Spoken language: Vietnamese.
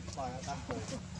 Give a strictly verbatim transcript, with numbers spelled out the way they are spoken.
ปล่อยเอาตามปลูก